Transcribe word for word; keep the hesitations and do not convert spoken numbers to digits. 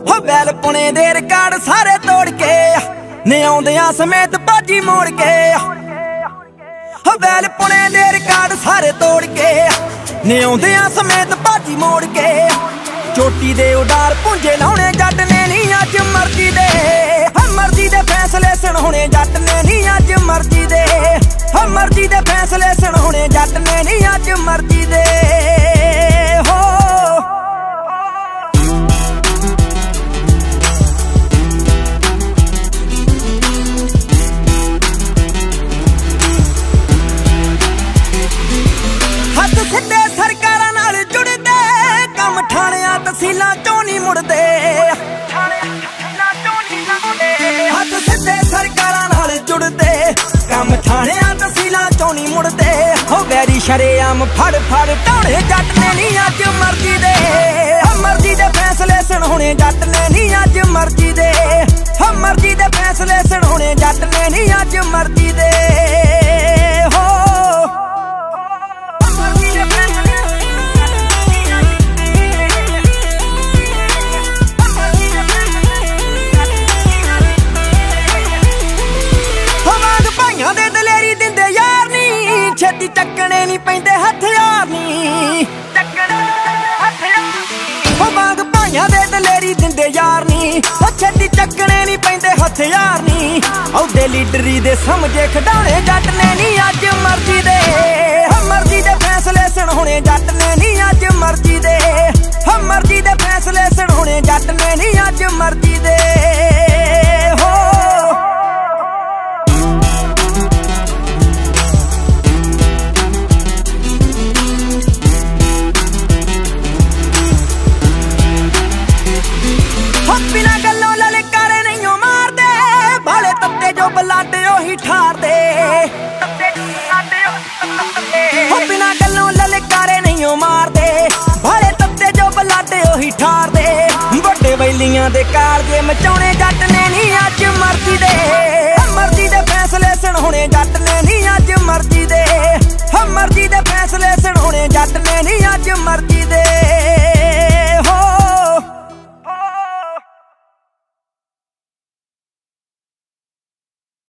ਹੋ बैल पुणे दे रिकार्ड सारे तोड़ के ने आउंदियां समेत बाजी मोड़ के हो बैल पुणे दे रिकार्ड सारे तोड़ के ने आउंदियां समेत बाजी मोड़ के चोटी दे उडार पुंजे लाउणे जट ने नी अज मर्जी दे मर्जी दे फैसले सुनाउणे जट ने नी अज मर्जी दे मर्जी दे फैसले सुनाउणे जट ने नी अज मर्जी दे हो हथ सिद्धे सरकारां नाल जुड़दे कम ठाणियां तहसीलां चों नहीं मुड़दे हथ सिद्धे सरकारां नाल जुड़दे कम ठाणियां तहसीलां चों नहीं मुड़दे हो वैरी शरेआम फड़ फड़ ढाणे जट ने नी अज मर्जी दे मर्जी दे फैसले सुनाउणे जट ने नी अज मर्जी दे मर्जी दे फैसले सुनाउणे जट ने नी अज मर्जी दे हो छेती चक्कने नहीं पैंदे हथियार नी मांग भाइयां दे दलेरी दिंदे यार नी छेती चक्कने नहीं पैंदे हथियार नी औदे लीडरी दे समझे खडाणे जट ने नी अज मर्जी दे मर्जी दे फैसले सुनाउणे जट ने नी अज मर्जी दे मर्जी दे फैसले सुनाउणे जट ने नी अज मर्जी दे हो बिना गल्लों ललकारे नहीं मारदे भाले तत्ते जो बलाडे ओही ठारदे बिना गल्लों ललकारे नहीं मारदे भाले तत्ते जो बलाडे ओही ठारदे बड़े बैलियां दे कारजे मचाउणे जट ने नी अज मर्जी दे मर्जी दे फैसले सुनाउणे जट ने नी अज मर्जी दे मर्जी दे फैसले सुनाउणे जट ने नी अज मर्जी